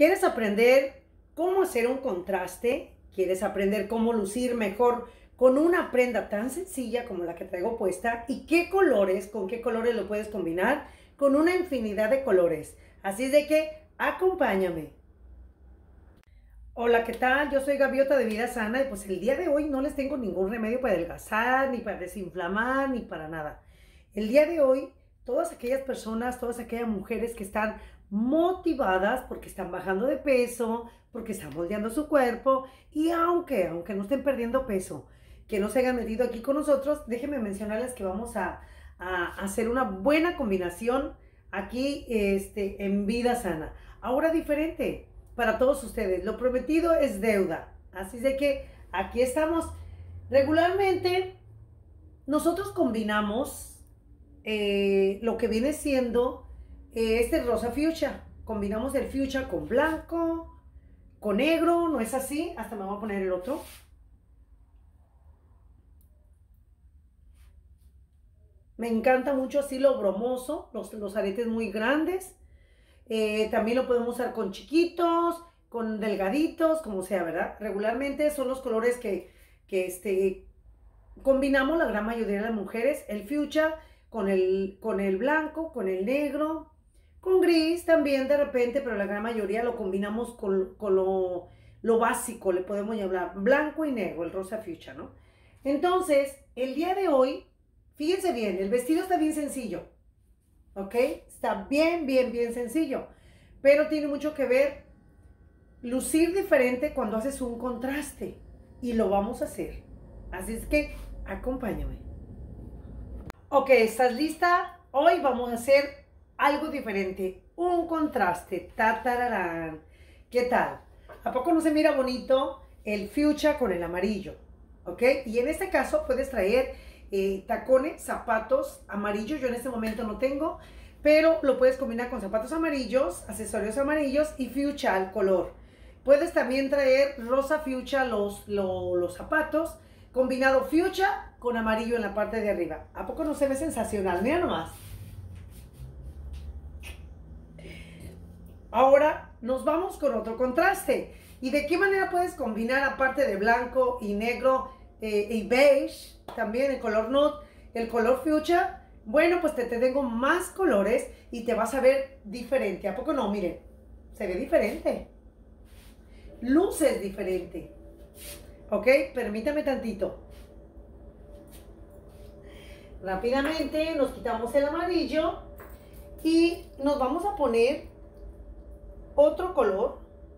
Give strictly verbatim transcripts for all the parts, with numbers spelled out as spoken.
¿Quieres aprender cómo hacer un contraste? ¿Quieres aprender cómo lucir mejor con una prenda tan sencilla como la que traigo puesta? ¿Y qué colores, con qué colores lo puedes combinar? Con una infinidad de colores. Así es de que acompáñame. Hola, ¿qué tal? Yo soy Gaviota de Vida Sana y pues el día de hoy no les tengo ningún remedio para adelgazar, ni para desinflamar, ni para nada. El día de hoy, todas aquellas personas, todas aquellas mujeres que están motivadas porque están bajando de peso, porque están moldeando su cuerpo y aunque, aunque no estén perdiendo peso, que no se hayan metido aquí con nosotros, déjenme mencionarles que vamos a, a hacer una buena combinación aquí este, en Vida Sana. Ahora diferente para todos ustedes. Lo prometido es deuda. Así de que aquí estamos. Regularmente nosotros combinamos eh, lo que viene siendo eh, este rosa fuchsia. Combinamos el fuchsia con blanco, con negro, ¿no es así? Hasta me voy a poner el otro. Me encanta mucho así lo bromoso, los, los aretes muy grandes. Eh, también lo podemos usar con chiquitos, con delgaditos, como sea, ¿verdad? Regularmente son los colores que, que este, combinamos la gran mayoría de las mujeres. El fuchsia con el, con el blanco, con el negro, con gris también de repente, pero la gran mayoría lo combinamos con, con lo, lo básico, le podemos llamar blanco y negro, el rosa fuchsia, ¿no? Entonces, el día de hoy, fíjense bien, el vestido está bien sencillo. ¿Ok? Está bien, bien, bien sencillo. Pero tiene mucho que ver lucir diferente cuando haces un contraste. Y lo vamos a hacer. Así es que acompáñame. Ok, ¿estás lista? Hoy vamos a hacer algo diferente. Un contraste. ¡Tatararán! ¿Qué tal? ¿A poco no se mira bonito el fuchsia con el amarillo? ¿Ok? Y en este caso puedes traer Eh, tacones, zapatos amarillos. Yo en este momento no tengo, pero lo puedes combinar con zapatos amarillos, accesorios amarillos y fuchsia al color. Puedes también traer rosa fuchsia los, los, los zapatos, combinado fuchsia con amarillo en la parte de arriba. ¿A poco no se ve sensacional? Mira nomás. Ahora nos vamos con otro contraste. ¿Y de qué manera puedes combinar aparte de blanco y negro eh, y beige? También el color nude, el color fuchsia. Bueno, pues te, te tengo más colores y te vas a ver diferente. ¿A poco no? Miren, se ve diferente. Luces diferente. ¿Ok? Permítame tantito. Rápidamente nos quitamos el amarillo y nos vamos a poner otro color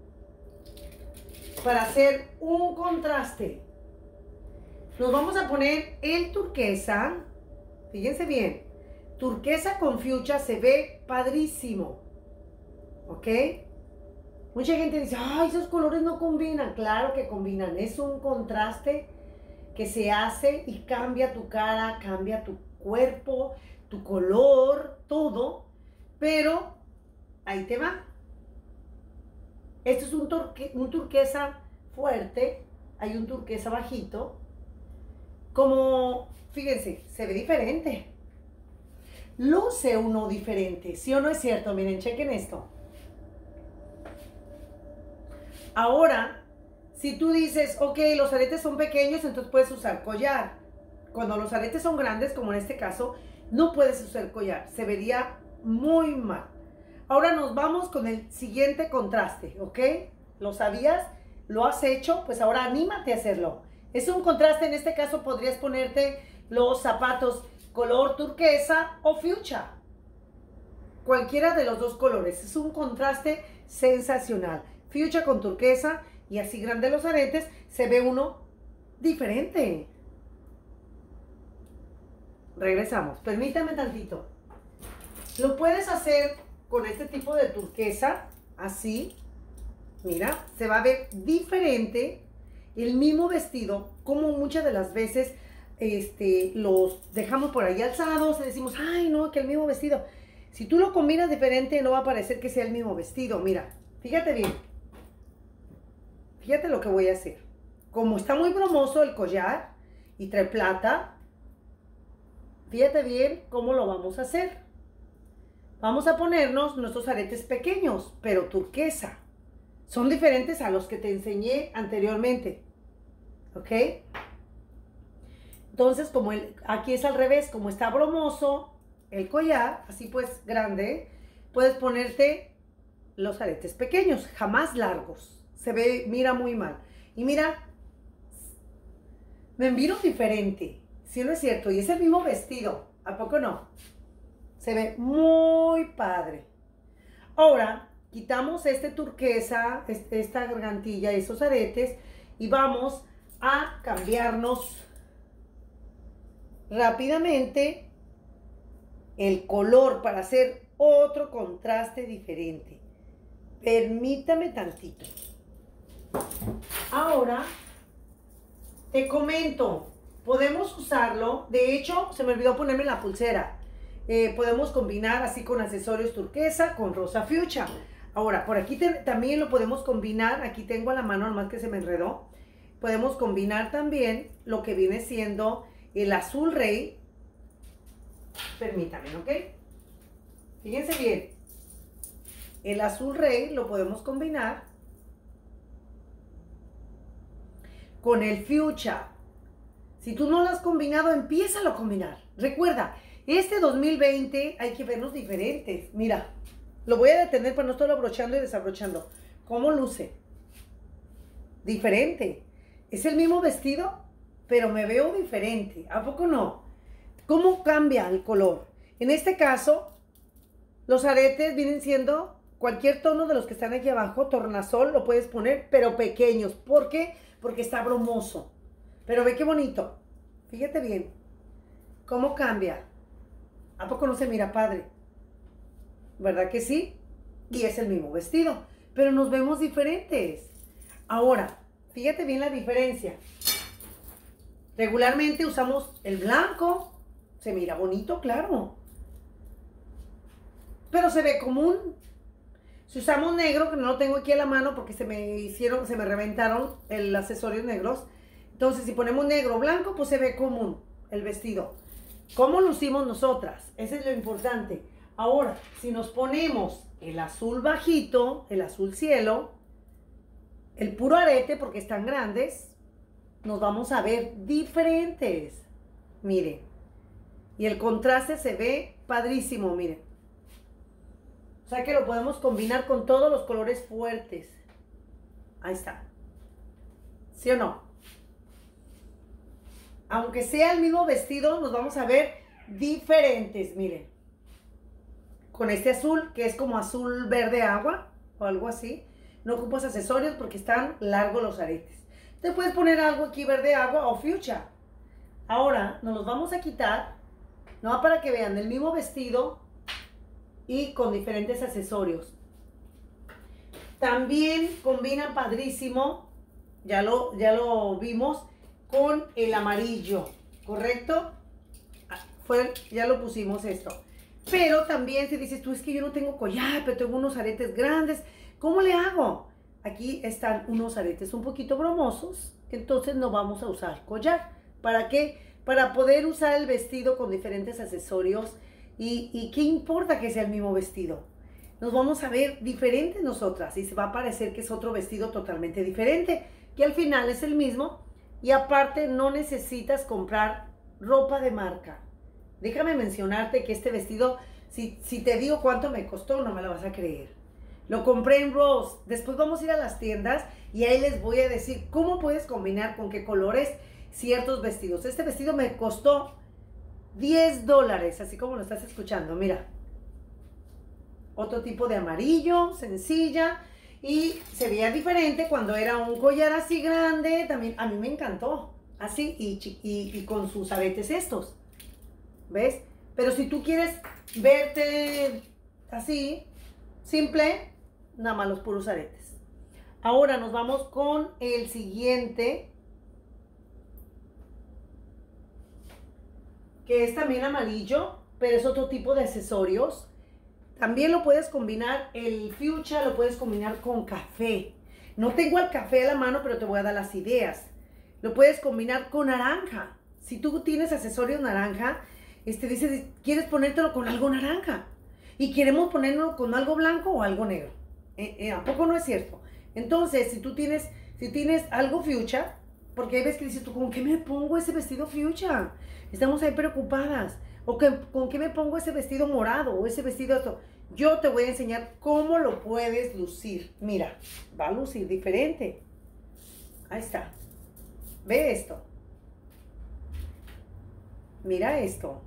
para hacer un contraste. Nos vamos a poner el turquesa. Fíjense bien. Turquesa con fuchsia se ve padrísimo. ¿Ok? Mucha gente dice, ay, esos colores no combinan. Claro que combinan. Es un contraste que se hace y cambia tu cara, cambia tu cuerpo, tu color, todo. Pero ahí te va. Esto es un, turque, un turquesa fuerte. Hay un turquesa bajito. Como, fíjense, se ve diferente. Luce uno diferente, ¿sí o no es cierto? Miren, chequen esto. Ahora, si tú dices, ok, los aretes son pequeños, entonces puedes usar collar. Cuando los aretes son grandes, como en este caso, no puedes usar collar. Se vería muy mal. Ahora nos vamos con el siguiente contraste, ¿ok? ¿Lo sabías? ¿Lo has hecho? Pues ahora anímate a hacerlo. Es un contraste, en este caso podrías ponerte los zapatos color turquesa o fuchsia. Cualquiera de los dos colores. Es un contraste sensacional. Fuchsia con turquesa y así grande los aretes, se ve uno diferente. Regresamos. Permítame tantito. Lo puedes hacer con este tipo de turquesa, así. Mira, se va a ver diferente. El mismo vestido, como muchas de las veces este, los dejamos por ahí alzados y decimos, ay no, que el mismo vestido. Si tú lo combinas diferente, no va a parecer que sea el mismo vestido. Mira, fíjate bien. Fíjate lo que voy a hacer. Como está muy bromoso el collar y trae plata, fíjate bien cómo lo vamos a hacer. Vamos a ponernos nuestros aretes pequeños, pero turquesa. Son diferentes a los que te enseñé anteriormente. ¿Ok? Entonces, como el, aquí es al revés, como está bromoso el collar, así pues grande, puedes ponerte los aretes pequeños, jamás largos. Se ve, mira muy mal. Y mira, me miro diferente. Sí, no es cierto. Y es el mismo vestido. ¿A poco no? Se ve muy padre. Ahora, quitamos este turquesa, esta gargantilla, esos aretes, y vamos a cambiarnos rápidamente el color para hacer otro contraste diferente. Permítame tantito. Ahora, te comento, podemos usarlo. De hecho, se me olvidó ponerme la pulsera. Eh, podemos combinar así con accesorios turquesa, con rosa fuchsia. Ahora, por aquí te, también lo podemos combinar. Aquí tengo a la mano, nomás que se me enredó. Podemos combinar también lo que viene siendo el azul rey. Permítanme, ¿ok? Fíjense bien. El azul rey lo podemos combinar con el fuchsia. Si tú no lo has combinado, empiézalo a combinar. Recuerda, este dos mil veinte hay que vernos diferentes. Mira, lo voy a detener para no estarlo abrochando y desabrochando. ¿Cómo luce? Diferente. Es el mismo vestido, pero me veo diferente. ¿A poco no? ¿Cómo cambia el color? En este caso, los aretes vienen siendo cualquier tono de los que están aquí abajo. Tornasol lo puedes poner, pero pequeños. ¿Por qué? Porque está bromoso. Pero ve qué bonito. Fíjate bien. ¿Cómo cambia? ¿A poco no se mira padre? ¿Verdad que sí? Y es el mismo vestido, pero nos vemos diferentes. Ahora, fíjate bien la diferencia. Regularmente usamos el blanco. Se mira bonito, claro. Pero se ve común. Si usamos negro, que no lo tengo aquí a la mano porque se me hicieron, se me reventaron el accesorios negros. Entonces, si ponemos negro o blanco, pues se ve común el vestido. ¿Cómo lucimos nosotras? Eso es lo importante. Ahora, si nos ponemos el azul bajito, el azul cielo, el puro arete, porque están grandes, nos vamos a ver diferentes. Miren. Y el contraste se ve padrísimo, miren. O sea que lo podemos combinar con todos los colores fuertes. Ahí está. ¿Sí o no? Aunque sea el mismo vestido, nos vamos a ver diferentes, miren. Con este azul, que es como azul verde agua, o algo así. No ocupas accesorios porque están largos los aretes. Te puedes poner algo aquí verde agua o fuchsia. Ahora, nos los vamos a quitar, no para que vean el mismo vestido y con diferentes accesorios. También combina padrísimo, ya lo, ya lo vimos, con el amarillo, ¿correcto? Fue, ya lo pusimos esto. Pero también si dices tú, es que yo no tengo collar, pero tengo unos aretes grandes, ¿cómo le hago? Aquí están unos aretes un poquito bromosos, entonces no vamos a usar collar. ¿Para qué? Para poder usar el vestido con diferentes accesorios. ¿Y, y qué importa que sea el mismo vestido? Nos vamos a ver diferentes nosotras y se va a parecer que es otro vestido totalmente diferente, que al final es el mismo. Y aparte no necesitas comprar ropa de marca. Déjame mencionarte que este vestido, si, si te digo cuánto me costó, no me lo vas a creer. Lo compré en Ross. Después vamos a ir a las tiendas y ahí les voy a decir cómo puedes combinar con qué colores ciertos vestidos. Este vestido me costó diez dólares, así como lo estás escuchando. Mira. Otro tipo de amarillo, sencilla. Y se veía diferente cuando era un collar así grande. También a mí me encantó. Así y, y, y con sus aretes estos. ¿Ves? Pero si tú quieres verte así, simple, nada más los puros aretes. Ahora nos vamos con el siguiente. Que es también amarillo, pero es otro tipo de accesorios. También lo puedes combinar, el fuchsia lo puedes combinar con café. No tengo el café a la mano, pero te voy a dar las ideas. Lo puedes combinar con naranja. Si tú tienes accesorios naranja, este dices, quieres ponértelo con algo naranja. Y queremos ponerlo con algo blanco o algo negro. Eh, eh, ¿A poco no es cierto? Entonces, si tú tienes, si tienes algo fuchsia, porque hay veces que dices tú, ¿con qué me pongo ese vestido fuchsia? Estamos ahí preocupadas. O que, ¿con qué me pongo ese vestido morado o ese vestido esto? Yo te voy a enseñar cómo lo puedes lucir. Mira, va a lucir diferente. Ahí está. Ve esto. Mira esto.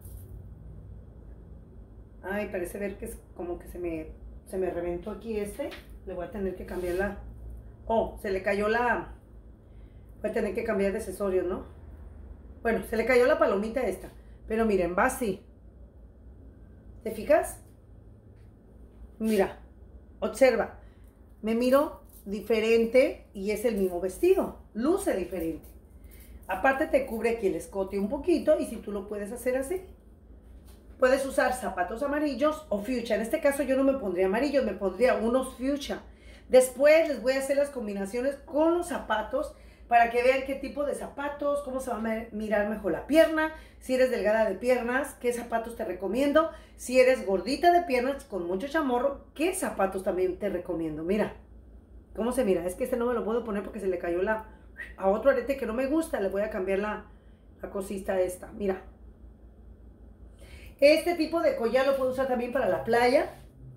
Ay, parece ver que es como que se me, se me reventó aquí este. Le voy a tener que cambiar la... Oh, se le cayó la... Voy a tener que cambiar de accesorios, ¿no? Bueno, se le cayó la palomita esta. Pero miren, va así. ¿Te fijas? Mira, observa. Me miro diferente y es el mismo vestido. Luce diferente. Aparte te cubre aquí el escote un poquito y si tú lo puedes hacer así. Puedes usar zapatos amarillos o fuchsia. En este caso yo no me pondría amarillos, me pondría unos fuchsia. Después les voy a hacer las combinaciones con los zapatos para que vean qué tipo de zapatos, cómo se va a mirar mejor la pierna, si eres delgada de piernas, qué zapatos te recomiendo, si eres gordita de piernas con mucho chamorro, qué zapatos también te recomiendo. Mira, cómo se mira, es que este no me lo puedo poner porque se le cayó la, a otro arete que no me gusta, le voy a cambiar la, la cosita esta, mira. Este tipo de collar lo puedo usar también para la playa.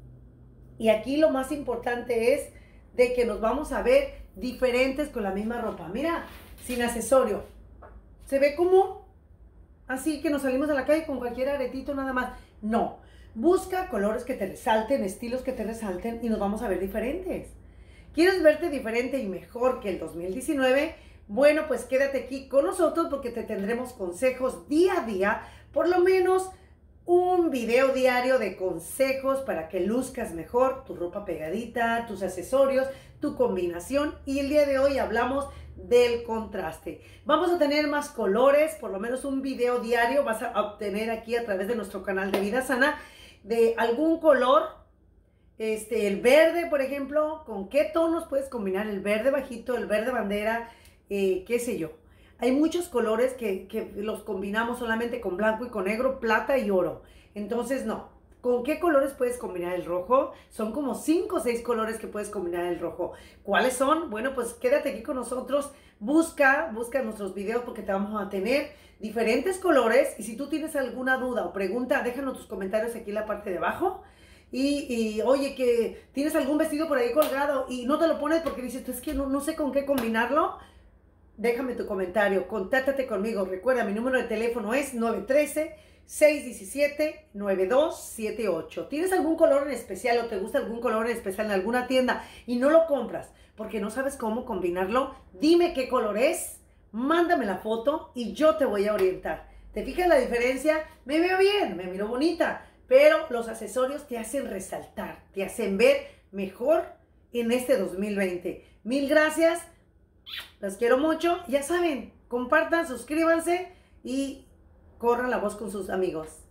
Y aquí lo más importante es de que nos vamos a ver diferentes con la misma ropa. Mira, sin accesorio. Se ve como así que nos salimos a la calle con cualquier aretito nada más. No, busca colores que te resalten, estilos que te resalten y nos vamos a ver diferentes. ¿Quieres verte diferente y mejor que el dos mil diecinueve? Bueno, pues quédate aquí con nosotros porque te tendremos consejos día a día, por lo menos un video diario de consejos para que luzcas mejor tu ropa pegadita, tus accesorios, tu combinación. Y el día de hoy hablamos del contraste. Vamos a tener más colores, por lo menos un video diario vas a obtener aquí a través de nuestro canal de Vida Sana de algún color. Este, el verde, por ejemplo, ¿con qué tonos puedes combinar? El verde bajito, el verde bandera, eh, qué sé yo. Hay muchos colores que, que los combinamos solamente con blanco y con negro, plata y oro. Entonces, no. ¿Con qué colores puedes combinar el rojo? Son como cinco o seis colores que puedes combinar el rojo. ¿Cuáles son? Bueno, pues quédate aquí con nosotros. Busca, busca nuestros videos porque te vamos a tener diferentes colores. Y si tú tienes alguna duda o pregunta, déjanos tus comentarios aquí en la parte de abajo. Y, y oye, que tienes algún vestido por ahí colgado y no te lo pones porque dices, es que no, no sé con qué combinarlo. Déjame tu comentario, contáctate conmigo. Recuerda, mi número de teléfono es nueve uno tres, seis uno siete, nueve dos siete ocho. ¿Tienes algún color en especial o te gusta algún color en especial en alguna tienda y no lo compras porque no sabes cómo combinarlo? Dime qué color es, mándame la foto y yo te voy a orientar. ¿Te fijas la diferencia? Me veo bien, me miro bonita, pero los accesorios te hacen resaltar, te hacen ver mejor en este dos mil veinte. Mil gracias. Las quiero mucho. Ya saben, compartan, suscríbanse y corran la voz con sus amigos.